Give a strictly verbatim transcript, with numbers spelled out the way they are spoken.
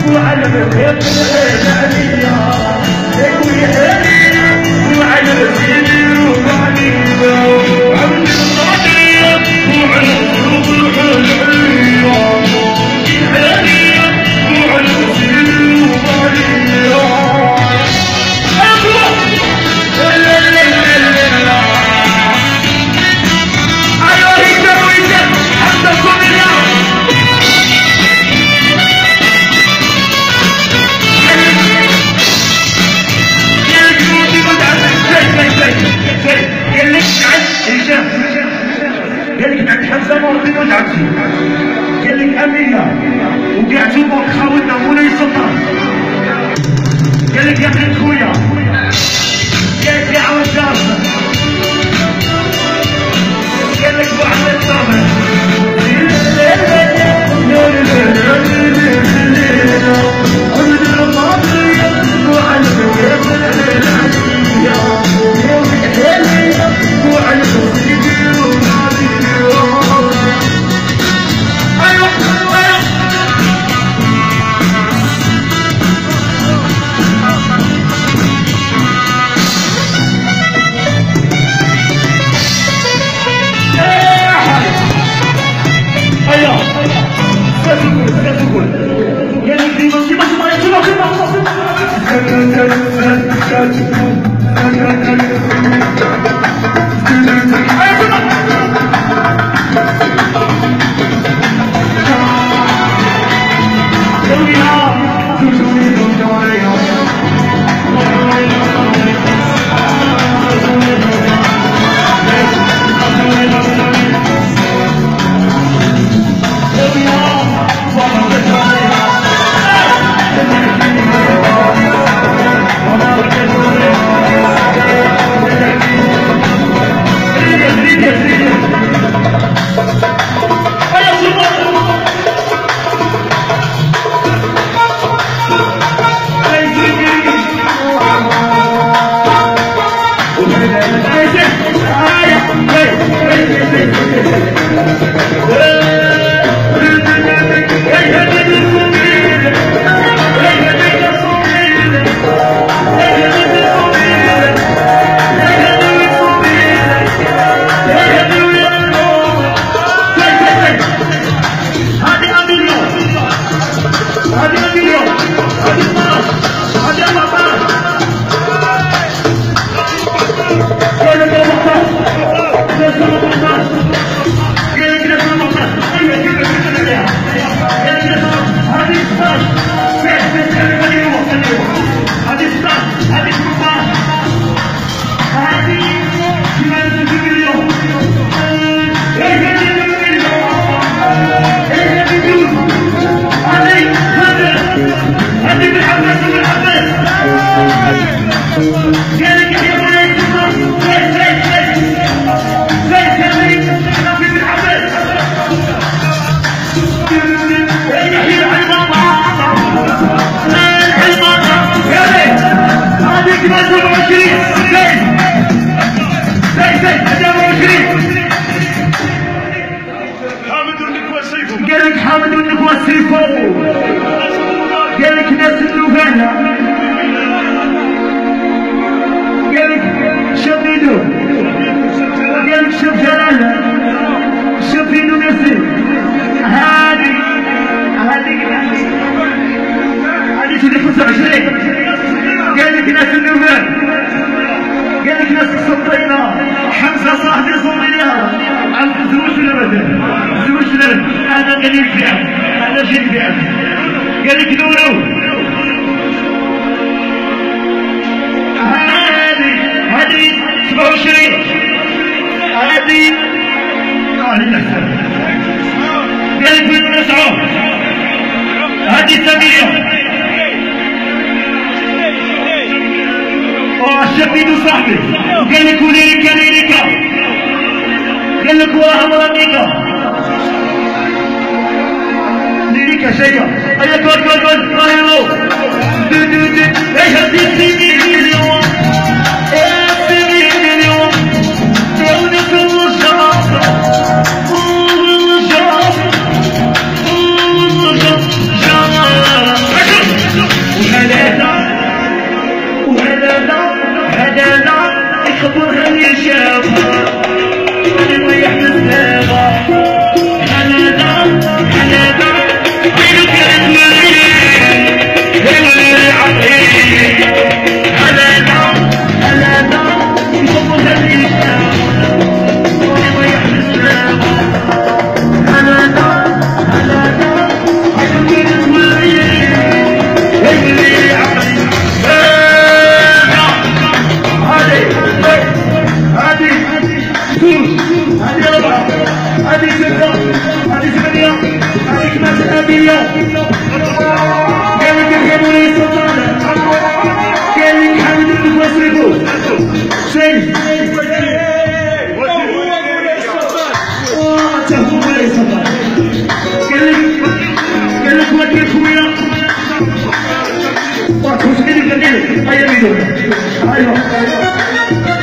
وعلى البيت العليا وعلى السرير وعليا وعلى الصديق وعلى الروح العليا العليا وعلى السرير وعليا أبوه لا لا لا لا أيوه يجب ويجب حتى كل اليوم قال لك قال لك عند حمزه مرضي وجعتي قال لك امينه وقعتوا مع خاوتنا مولاي سلطان قال لك يا اخي خويا قال لك يا عوض جاسر قال لك واحد الطابع Let's go! Camilla. Quelle che vuole soltanto. Quelle che hanno detto questo tu. Sei. Oh, c'è un vuole soltanto. Quelle quelle che ti fuia. Ma cosa che ti dire? Hai capito? Aio.